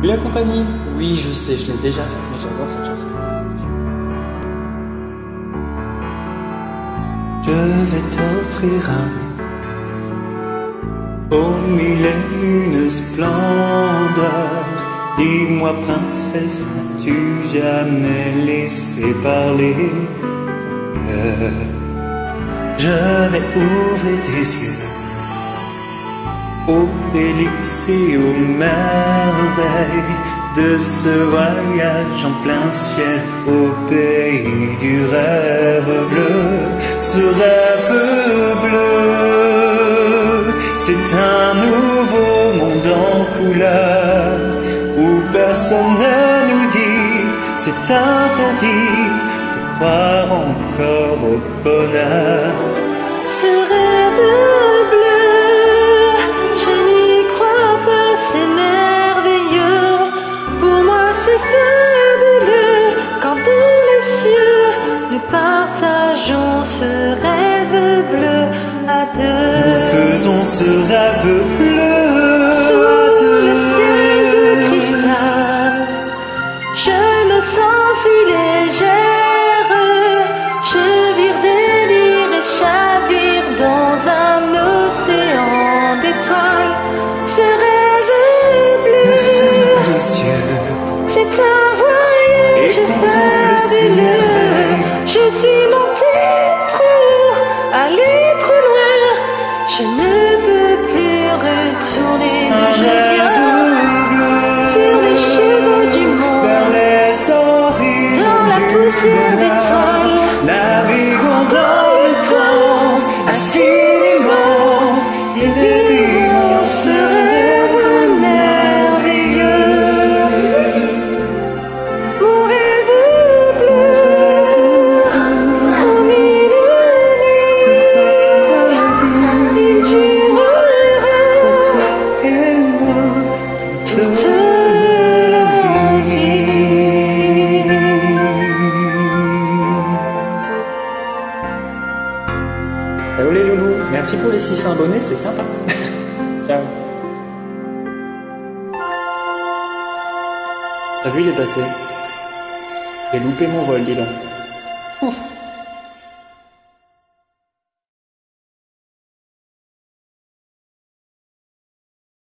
Oui, la compagnie. Oui, je sais, je l'ai déjà fait, mais j'adore cette chanson. Je vais t'offrir aux mille et une splendeurs. Dis-moi, princesse, n'as-tu jamais laissé parler ton cœur? Je vais ouvrir tes yeux aux délices et aux merveilles de ce voyage en plein ciel au pays du rêve bleu. Ce rêve bleu, c'est un nouveau monde en couleur où personne ne nous dit c'est interdit de croire encore au bonheur. Ce rêve bleu, je n'y crois pas, c'est merveilleux. Pour moi c'est fabuleux quand dans les cieux nous partageons ce rêve bleu à deux. Nous faisons ce rêve bleu sous le ciel de cristal. Je me sens si légère, je vire des lyres et chavire dans un océan d'étoiles. Ce rêve bleu, c'est un voyage fabuleux. Je suis montée trop haut, allée trop loin. Je ne peux plus retourner d'où je viens. Sur les chevaux du monde, dans la poussière d'étoiles, naviguons dans le temps infiniment et vivons ce rêve merveilleux. Mon rêve bleu, au milieu de nuit, il durera pour toi et moi toute la vie. Oh les loulous, merci pour les 600 abonnés, c'est sympa. Ciao. T'as vu, il est passé. J'ai loupé mon vol, dis donc.